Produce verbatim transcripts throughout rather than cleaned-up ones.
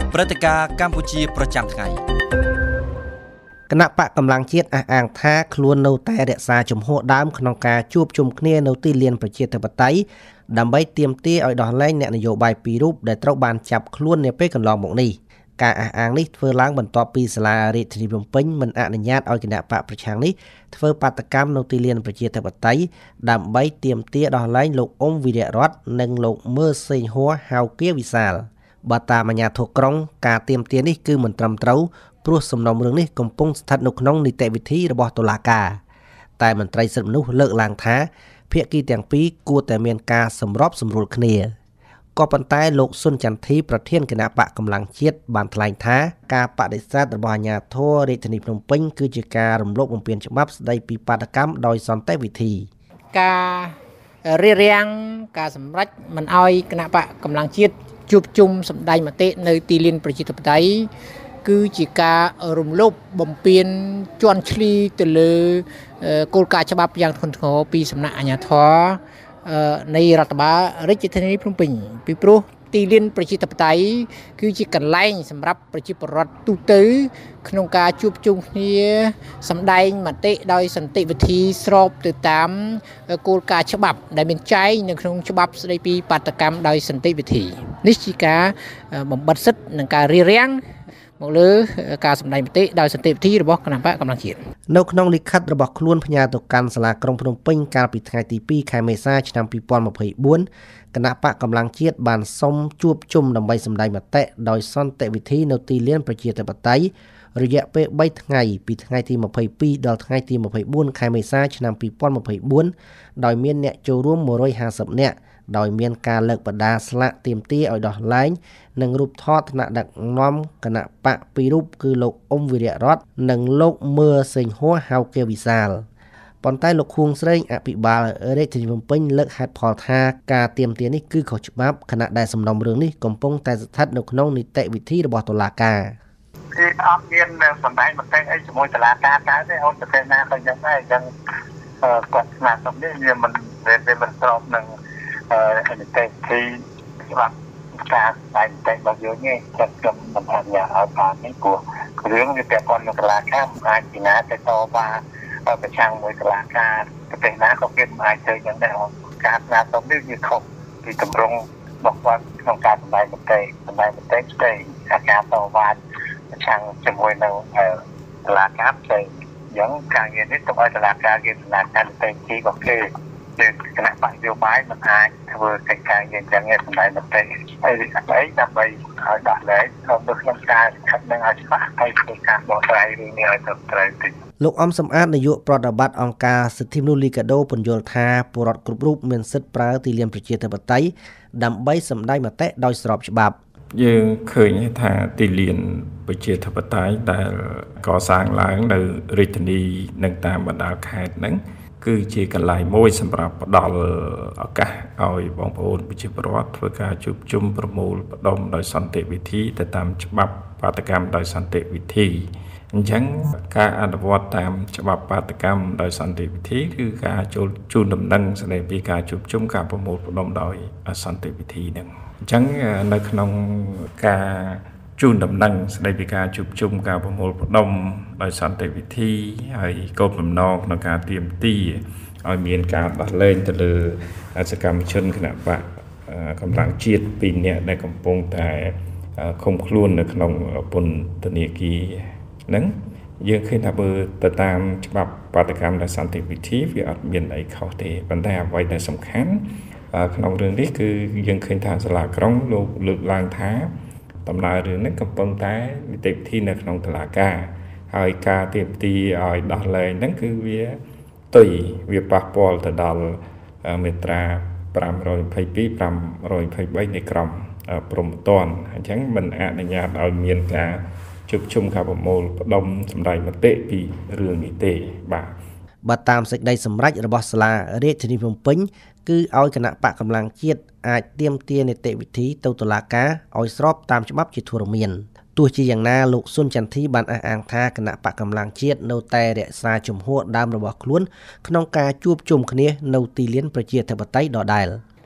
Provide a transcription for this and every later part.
ព្រឹត្តិការណ៍កម្ពុជាប្រចាំថ្ងៃគណៈបកកម្លាំងជាតិអះអាងថាខ្លួននៅតែរក្សាជំហរដើមក្នុងការជួបជុំគ្នានៅទីលានប្រជាធិបតេយ្យដើម្បីទាមទារឲ្យដោះលែងអ្នកនយោបាយពីររូបដែលត្រូវបានចាប់ខ្លួននាពេលកន្លងមកនេះការអះអាងនេះធ្វើឡើងបន្ទាប់ពីសាលារាជធានីភ្នំពេញមិនអនុញ្ញាតឲ្យគណៈបកប្រឆាំងនេះធ្វើបាតកម្មនៅទីលានប្រជាធិបតេយ្យដើម្បីទាមទារដោះលែងលោកអ៊ុំវីរៈរតន៍និងលោកមើសេងហួរហៅគៀវិសាលបើតាមអាជ្ញាធរក្រុងការទាមទារនេះគឺមិនត្រឹមត្រូវព្រោះសំណុំរឿងនេះកំពុងស្ថិតនៅក្នុងនីតិវិធីរបស់តុលាការតែមន្ត្រីសិទ្ធិមនុស្សលើកឡើងថាភាគីទាំងពីរគួរតែមានការសម្របសម្រួលគ្នាក៏ប៉ុន្តែលោកស៊ុនចន្ទធីប្រធានគណៈបកកម្លាំងជាតិបានថ្លែងថាការបដិសេធរបស់អាជ្ញាធររាជធានីភ្នំពេញគឺជាការរំលោភបំពានច្បាប់ស្តីពីបាតកម្មដោយសន្តិវិធីការរារាំងការសម្រេចមិនអោយគណៈបកកម្លាំងជាតិជួបជុំសម្ដែងមតិនៅទីលានប្រជាធិបតេយ្យគឺជាការរំលោភបំពានជន់ឈ្លីទៅលើគោលការណ៍ច្បាប់យ៉ាងធ្ងន់ធ្ងរពីសំណាក់អាជ្ញាធរនៃរដ្ឋបាលរាជធានីភ្នំពេញពីព្រោះទីលានប្រជាធិបតេយ្យគឺជាកន្លែងសម្រាប់ប្រជាពលរដ្ឋទូទៅក្នុងការជួបជុំគ្នាសម្ដែងមតិដោយសន្តិវិធីស្របទៅតាមគោលការណ៍ច្បាប់ដែលមានចែងនៅក្នុងច្បាប់ស្តីពីបាតកម្មដោយសន្តិវិធីនេះជាការបំបិទសិទ្ធិនិងការរារាំងមកលើការសម្ដែងមតិដោយសន្តិវិធីរបស់គណៈបកកម្លាំងជាតិនៅក្នុងលិខិតរបស់ខ្លួនផ្ញើទៅកាន់សាលាក្រុងភ្នំពេញកាលពីថ្ងៃទីពីរខែមេសាឆ្នាំពីរពាន់ម្ភៃបួនគណៈបកកម្លាំងជាតិបានសុំជួបជុំដើម្បីសម្ដែងមតិដោយសន្តិវិធីនៅទីលានប្រជាធិបតេយ្យរយៈពេលបីថ្ងៃពីថ្ងៃទីម្ភៃពីរដល់ថ្ងៃទីម្ភៃបួនខែមេសាឆ្នាំពីរពាន់ម្ភៃបួនដោយមានអ្នកចូលរួមមួយរយហាសិបនាក់ដោយមានការលើកបដាស្លាកទាមទារឲ្យដោះលែងនិងរូបថតថ្នាក់ដឹកនាំគណៈបកពីររូបគឺលោកអ៊ុំវីរៈរតន៍និងលោកមើសេងហួរហៅគៀវិសាលប៉ុន្តែលោកខួងស្រេងអភិបាលរាជធានីភ្នំពេញលើកហេតុផលថាការទាមទារនេះគឺខុសច្បាប់ខណៈដែលសំណុំរឿងនេះកំពុងតែស្ថិតនៅក្នុងនីតិវិធីរបស់តុលាការគឺអត់មានសម្ដែងមតិអីជាមួយតុលាការតែទេអូនប្រទេសណាក៏យ៉ាងដែរអញ្ចឹងគាត់ស្នើសុំនេះវាមិនវាមិនស្របនឹងនីតិវិធីច្បាប់ការតែងតែរបស់យើងនេះចាត់ខ្ញុំមិនអនុញ្ញាតឲ្យបាននេះព្រោះរឿងវាពាក់ព័ន្ធនឹងតុលាការមិនអាចពីណាទៅតវ៉ាប្រឆាំងមួយតុលាការប្រទេសណាក៏គេមិនអាចទៅយ៉ាងដែរការស្នើសុំនេះវាខុសពីទម្រង់របស់គាត់ក្នុងការសម្ដែងមតិសម្ដែងមតិផ្សេងការតវ៉ាប្រឆាំងជាមួយនៅតុលាការផ្សេងអញ្ចឹងការងារនេះទៅឲ្យតុលាការគេដំណើរការទៅទីរបស់គេគណៈបកនយោបាយមិនអាចធ្វើកិច្ចការយ៉ាងយ៉ាងនេះសម្ដែងមតិហើយដើម្បីដើម្បីឲ្យដោះលែងនៅក្នុងការខិតនឹងឲ្យច្បាស់ហើយធ្វើការបកស្រាយរឿងនេះឲ្យត្រឹមត្រូវទីលោកអំសំអាតនាយកប្រតិបត្តិអង្គការសិទ្ធិមនុស្សលីកាដូពន្យល់ថាពលរដ្ឋគ្រប់រូបមានសិទ្ធិប្រើទីលានប្រជាធិបតេយ្យដើម្បីសម្ដែងមតិដោយស្របច្បាប់យើងឃើញថាទីលានប្រជាធិបតេយ្យដែលកសាងឡើងនៅរាជធានីនិងតាមបណ្ដាខេត្តហ្នឹងគឺជាកន្លែងមួយសម្រាប់ផ្ដល់ឱកាសឲ្យបងប្អូនប្រជាពលរដ្ឋធ្វើការជួបជុំប្រមូលផ្ដុំដោយសន្តិវិធីទៅតាមច្បាប់បាតកម្មដោយសន្តិវិធីអញ្ចឹងការអនុវត្តតាមច្បាប់បាតកម្មដោយសន្តិវិធីគឺការចូលជូនដំណឹងស្ដីពីការជួបជុំការប្រមូលផ្ដុំដោយសន្តិវិធីហ្នឹងអញ្ចឹងនៅក្នុងការជូនដំណឹងស្ដីពីការជួបជុំការប្រមូលផ្ដុំដោយសន្តិវិធីហើយគោលបំណងក្នុងការទាមទារឲ្យមានការដោះលែងទៅលើសកម្មជនគណបកកម្លាំងជាតិពីរនាក់ដែលកំពុងតែឃុំខ្លួននៅក្នុងពន្ធនាគារហ្នឹងយើងឃើញថាបើទៅតាមច្បាប់បាតកម្មដោយសន្តិវិធីវាអត់មានអីខុសទេប៉ុន្តែអ្វីដែលសំខាន់ក្នុងរឿងនេះគឺយើងឃើញថាសាលាក្រុងលោកលើកឡើងថាដំណើររឿងនេះកំពុងតែនីតិវិធីនៅក្នុងតុលាការហើយការទាមទារឲ្យដោះលែងហ្នឹងគឺវាទុយវាប៉ះពាល់ទៅដល់មាត្រាប្រាំរយម្ភៃពីរ ប្រាំរយម្ភៃបីនៃក្រមព្រហ្មទណ្ឌអញ្ចឹងមិនអនុញ្ញាតឲ្យមានការជួបជុំការប្រមូលផ្ដុំសម្ដែងមតិពីរឿងនេះទេបាទបើតាមសេចក្តីសម្រេចរបស់សាលារាជធានីភ្នំពេញគឺឲ្យគណៈបកកម្លាំងជាតិអាចទាមទារនីតិវិធីទៅតុលាការឲ្យស្របតាមច្បាប់ជាធរមានទោះជាយ៉ាងណាលោកស៊ុនចន្ទធីបានអះអាងថាគណៈបកកម្លាំងជាតិនៅតែរក្សាជំហរដើមរបស់ខ្លួនក្នុងការជួបជុំគ្នានៅទីលានប្រជាធិបតេយ្យដដែល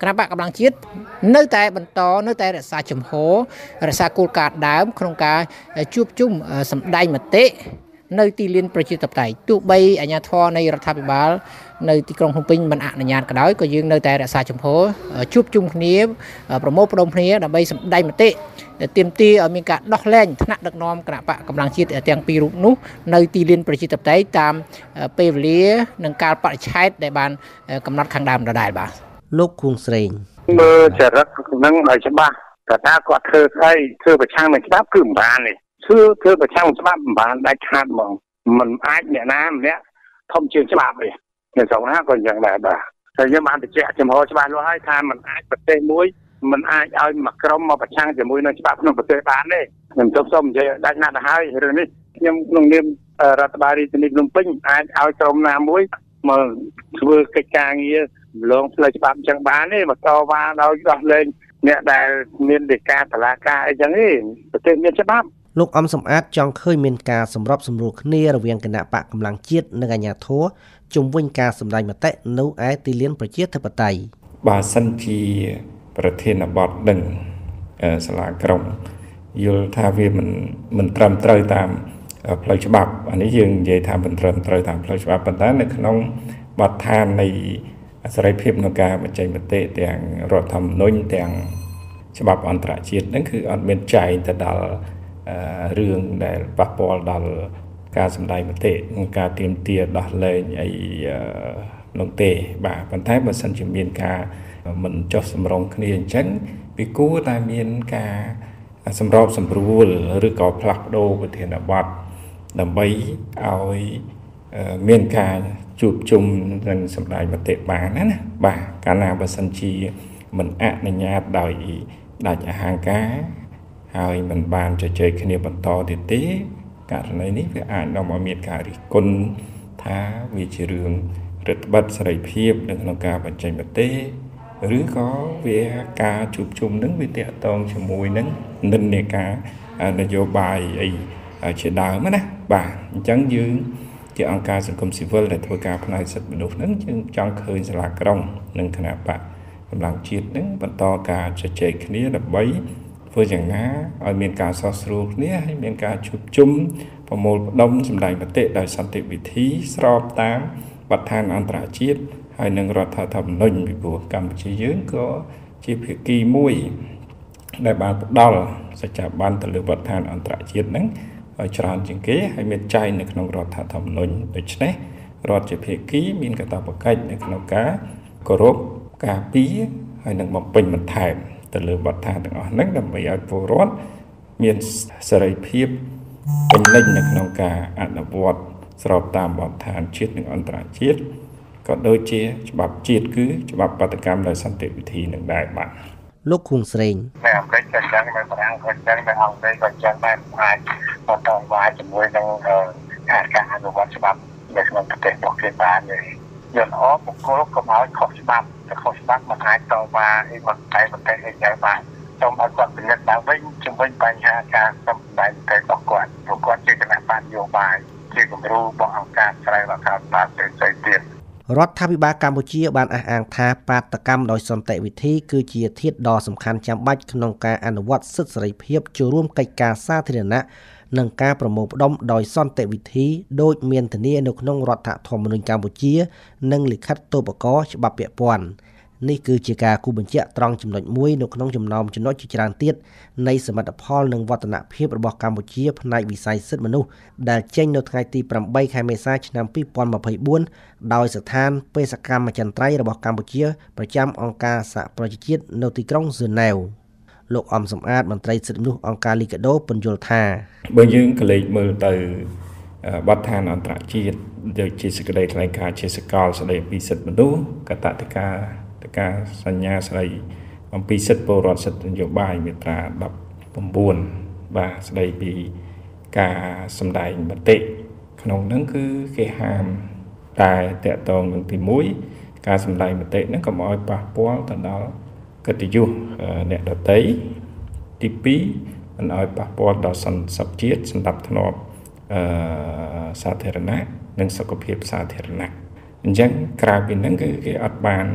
គណៈបកកម្លាំងជាតិនៅតែបន្តនៅតែរក្សាជំហររក្សាគោលការណ៍ដើមក្នុងការជួបជុំសម្ដែងមតិនៅទីលានប្រជាធិបតេយ្យទោះបីអាជ្ញាធរនៃរដ្ឋាភិបាលនៅទីក្រុងភ្នំពេញមិនអនុញ្ញាតក៏ដោយក៏យើងនៅតែរក្សាជំហរជួបជុំគ្នាប្រមូលផ្ដុំគ្នាដើម្បីសម្ដែងមតិទាមទារឲ្យមានការដោះលែងថ្នាក់ដឹកនាំគណៈបកកម្លាំងជាតិទាំងពីររូបនោះនៅទីលានប្រជាធិបតេយ្យតាមពេលវេលានិងកាលបរិច្ឆេទដែលបានកំណត់ខាងដើមដដែលបាទលោកគួងស្រេងមើលចរិតនឹងឲ្យច្បាស់តែថាគាត់ធ្វើស្អីធ្វើប្រឆាំងនឹងច្បាប់គឺមិនបានទេធ្វើធ្វើប្រឆាំងច្បាប់មិនបានដាច់ខាតហ្មងមិនអាចអ្នកណាម្នាក់ធំជាងច្បាប់ទេនៅស្រុកណាក៏យ៉ាងដែរបាទហើយយើងបានបញ្ជាក់ចំហច្បាស់លាស់ហើយថាมันអាចប្រទេសមួយมันអាចឲ្យមួយក្រុមមកប្រឆាំងជាមួយនឹងច្បាប់ក្នុងប្រទេសបានទេខ្ញុំជប់សូមនិយាយដាច់ណាស់ទៅហើយរឿងនេះខ្ញុំក្នុងនាមរដ្ឋបាលរាជធានីភ្នំពេញអាចឲ្យក្រុមណាមួយមកធ្វើកិច្ចការងារលងផ្លូវច្បាប់អញ្ចឹងបានទេមកតវ៉ាដោយដោះលែងអ្នកដែលមានដីកាតុលាការអីចឹងទេប្រទេសមានច្បាប់លោកអំសំអាតចង់ឃើញមានការសម្របសម្រួលគ្នារវាងគណៈបកកម្លាំងជាតិនិងអាជ្ញាធរជុំវិញការសម្ដែងមតិនៅឯទីលានប្រជាធិបតេយ្យបើសិនជាប្រធានបទនឹងសាលាក្រុងយល់ថាវាមិនមិនត្រឹមត្រូវតាមផ្លូវច្បាប់អានេះយើងនិយាយថាមិនត្រឹមត្រូវតាមផ្លូវច្បាប់ប៉ុន្តែនៅក្នុងបទដ្ឋាននៃសេរីភាពក្នុងការបញ្ចេញមតិទាំងរដ្ឋធម្មនុញ្ញទាំងច្បាប់អន្តរជាតិហ្នឹងគឺអត់មានចែងទៅដល់រឿងដែលប៉ះពាល់ដល់ការសម្ដែងមតិនិងការទាមទារដោះលែងអីនោះទេបាទប៉ុន្តែបើសិនជាមានការមិនចុះសម្រុងគ្នាអញ្ចឹងវាគួរតែមានការសម្របសម្រួលឬក៏ផ្លាស់ប្ដូរប្រធានបទដើម្បីឲ្យមានការជួបជុំនិងសម្ដែងមតិបានណាណាបាទកាលណាបើសិនជាមិនអនុញ្ញាតដោយដាច់អហង្ការហើយមិនបានជជែកគ្នាបន្តទៀតទេករណីនេះវាអាចនាំឲ្យមានការរិះគន់ថាវាជារឿងរដ្ឋបတ်សេរីភាពនៅក្នុងការបញ្ចេញមតិឬក៏វាការជួបជុំនឹងវាតាក់ទងជាមួយនឹងនិន្នាការនយោបាយអីជាដើមណាបាទអញ្ចឹងយើងជាអង្គការសង្គមស៊ីវិលដែលធ្វើការផ្នែកសិទ្ធិមនុស្សហ្នឹងយើងចង់ឃើញសាលាក្រុងនិងគណៈបកកម្លាំងជាតិហ្នឹងបន្តការជជែកគ្នាដើម្បីធ្វើយ៉ាងណាឲ្យមានការសោះស្រួលគ្នាហើយមានការជួបជុំប្រមូលផ្ដុំសម្ដែងមតិដោយសន្តិវិធីស្របតាមបទដ្ឋានអន្តរជាតិហើយនឹងរដ្ឋធម្មនុញ្ញពីព្រោះកម្ពុជាយើងក៏ជាភាគីមួយដែលបានផ្ដល់សច្ចាប័នទៅលើបទដ្ឋានអន្តរជាតិហ្នឹងឲ្យច្រើនជាងគេហើយមានចែងនៅក្នុងរដ្ឋធម្មនុញ្ញដូច្នេះរដ្ឋជាភាគីមានកាតព្វកិច្ចនៅក្នុងការគោរពការពារហើយនឹងបំពេញបន្ថែមទៅលើបទដ្ឋានទាំងអស់ហ្នឹងដើម្បីឲ្យពលរដ្ឋមានសេរីភាពពេញលេញនៅក្នុងការអនុវត្តស្របតាមបទដ្ឋានជាតិនិងអន្តរជាតិក៏ដូចជាច្បាប់ជាតិគឺច្បាប់បាតកម្មដោយសន្តិវិធីនឹងដែរបាទលោកគួងស្រេងនៅអាមេរិកក៏ចឹងនៅបារាំងក៏ចឹងនៅអង់គ្លេសក៏ចឹងដែរអាចបន្តវាយជាមួយនឹងការអនុវត្តច្បាប់នៅក្នុងប្រទេសរបស់គេបានទេយល់អបបុគ្គលកុំឲ្យខុសច្បាប់តែខុសច្បាប់មិនអាចតវ៉ាអីមិនតែប្រទេសអីយ៉ាងបានសូមឲ្យគាត់ពិនិត្យឡើងវិញជំវិញបញ្ហាការសម្ដែងមតិរបស់គាត់ព្រោះគាត់ជាគណៈបញ្ញយោបាយជាគំរូរបស់អង្គការក្រៅរដ្ឋាភិបាលផ្សេងៗទៀតរដ្ឋាភិបាលកម្ពុជាបានអះអាងថាបាតកម្មដោយសន្តិវិធីគឺជាធាតុដ៏សំខាន់ចាំបាច់ក្នុងការអនុវត្តសិទ្ធិសេរីភាពចូលរួមកិច្ចការសាធារណៈនិងការប្រមូលផ្ដុំដោយសន្តិវិធីដោយមានធានានៅក្នុងរដ្ឋធម្មនុញ្ញកម្ពុជានិងលិខិតតូបករច្បាប់ពាក់ព័ន្ធនេះគឺជាការគូបញ្ជាក់ត្រង់ចំណុចមួយនៅក្នុងចំណោមចំណុចជាច្រើនទៀតនៃសមិទ្ធផលនិងវឌ្ឍនភាពរបស់កម្ពុជាផ្នែកវិស័យសិទ្ធិមនុស្សដែលចេញនៅថ្ងៃទីប្រាំបីខែមេសាឆ្នាំពីរពាន់ម្ភៃបួនដោយស្ថានបេសកកម្មចន្ទ្រៃរបស់កម្ពុជាប្រចាំអង្គការសហប្រជាជាតិនៅទីក្រុងហ្សឺណែវលោកអំសំអាតមន្ត្រីសិទ្ធិមនុស្សអង្គការលីកាដូពន្យល់ថាបើយើងក៏លេចមើលទៅបទដ្ឋានអន្តរជាតិដូចជាសេចក្តីថ្លែងការណ៍ជាសកលស្តីពីសិទ្ធិមនុស្សកតតិកាតការសញ្ញាស្តីអំពីសិទ្ធិពលរដ្ឋសិទ្ធិនយោបាយមាត្រាដប់៩បាទស្តីពីការសម្ដែងមតិក្នុងហ្នឹងគឺគេហាមតែតកតងនឹងទីមួយការសម្ដែងមតិហ្នឹងកុំឲ្យប៉ះពាល់ទៅដល់កិត្តិយសអ្នកដទៃទីពីរមិនឲ្យប៉ះពាល់ដល់សន្តិសុខជាតិសណ្ដាប់ធ្នាប់អឺសាធារណៈនិងសុខភាពសាធារណៈអញ្ចឹងក្រៅពីហ្នឹងគឺគេអត់បាន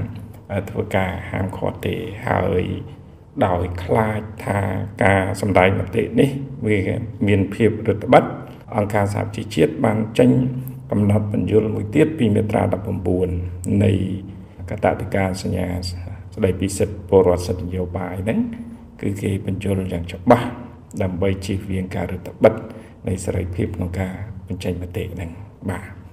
ធ្វើការហាមឃាត់ទេហើយដោយខ្លាចថាការសម្ដែងមតិនេះវាមានភាពរឹតបន្តឹងអង្គការសហជីវជាតិបានចេញកំណត់បញ្យលមួយទៀតពីមាត្រាដប់៩នៃកតាបិកាសញ្ញាស្តីពីសិទ្ធិពលរដ្ឋសិទ្ធិនយោបាយហ្នឹងគឺគេបញ្យលយ៉ាងច្បាស់ដើម្បីជៀសវាងការរឹតបន្តឹងនៃសេរីភាពក្នុងការបញ្ចេញមតិហ្នឹងបាទ